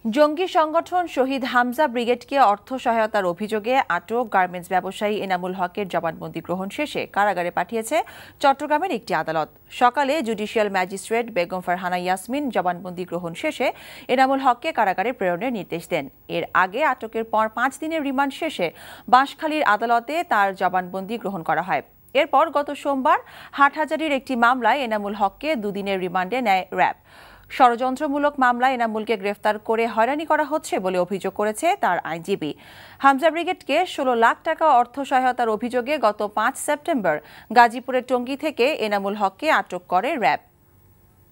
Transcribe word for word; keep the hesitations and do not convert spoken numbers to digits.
জঙ্গি সংগঠন শহীদ হামজা ব্রিগেডকে অর্থ সহায়তার অভিযোগে আটক গার্মেন্টস ব্যবসায়ী এনামুল হকের জবানবন্দি গ্রহণ শেষে কারাগারে পাঠিয়েছে চট্টগ্রামের একটি আদালত। সকালে জুডিশিয়াল ম্যাজিস্ট্রেট বেগম ফারহানা ইয়াসমিন জবানবন্দি গ্রহণ শেষে এনামুল হককে কারাগারে প্রেরণের নির্দেশ দেন। এর আগে আটকের পর পাঁচ দিনের রিমান্ড শেষে বাঁশখালীর আদালতে তার জবানবন্দি গ্রহণ করা হয়। এরপর গত সোমবার হাটহাজারীর একটি মামলায় এনামুল হককে দুদিনের রিমান্ডে নেয় র্যাব। ষড়যন্ত্রমূলক মামলায় এনামুলকে গ্রেফতার করে হয়রানি করা হচ্ছে বলে অভিযোগ করেছে তার আইনজীবী। হামজা ব্রিগেডকে ষোলো লাখ টাকা অর্থ সহায়তার অভিযোগে গত পাঁচ সেপ্টেম্বর গাজীপুরের টঙ্গী থেকে এনামুল হককে আটক করে র্যাব।